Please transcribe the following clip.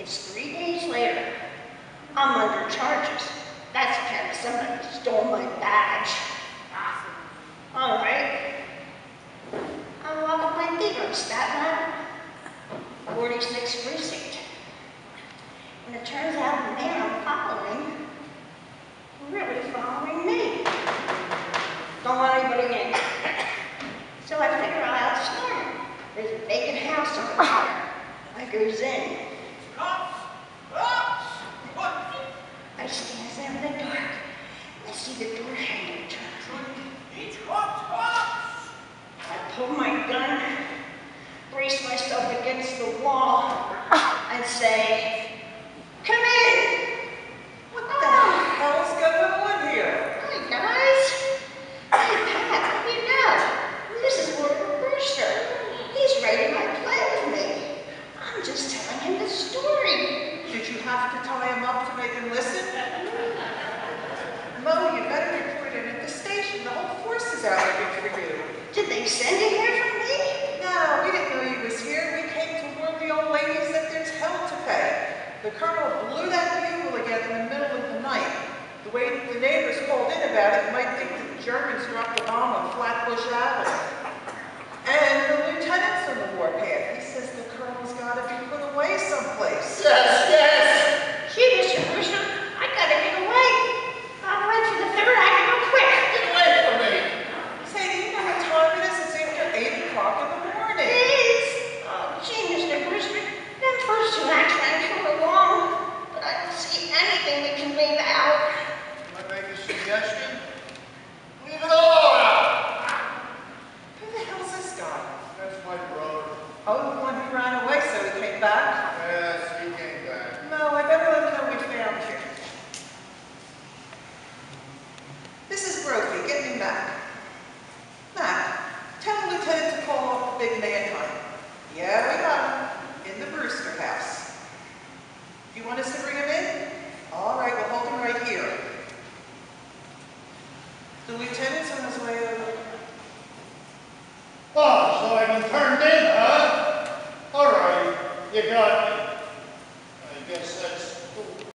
It's 3 days later. I'm under charges. That's because somebody stole my badge. All right. I'm walking my feet on Staten Island, 46th precinct. And it turns out the man I'm following, really following me. Don't want anybody in. So I figure I'll outsmart him. There's a vacant house on the corner. I goes in. I stands there in the dark. I see the door handle turn. I pull my gun, brace myself against the wall, and say, "Come in!" What the hell's going on here? Hi, guys. Hey, Pat, what do you know? This is Morgan Brewster. He's writing my play with me. I'm just telling him the story. Did you have to tie him up to make him listen? Mo, you better report in at the station. The whole force is out looking for you. Did they send you here for me? No, we didn't know he was here. We came to warn the old ladies that there's hell to pay. The colonel blew that bugle again in the middle of the night. The way the neighbors called in about it, you might think the Germans dropped a bomb on Flatbush Avenue. And the lieutenant's on the warpath. He says the colonel's got to be put away someplace. Yes, yes. Gee, Mr. Brewster, I gotta get away. I'll run for the third act real quick. Get away from me. Say, do you know what time it is? It's after 8 o'clock in the morning. Please. Oh, gee, Mr. Brewster, them first two acts ran sort of long, but I don't see anything we can leave out. Can I make a suggestion? Leave it all out. Who the hell's this guy? That's my brother. Oh, the one who ran away so he came back? Yes, he came back. No, I better let him know we found you. This is Brophy. Get me Mac. Mac, tell the lieutenant to call off the big man hunt. Yeah, we got him. In the Brewster house. You want us to bring him in? All right, we'll hold him right here. The lieutenant's on his way over. Oh, so I've been turned in, huh? All right, you got me. I guess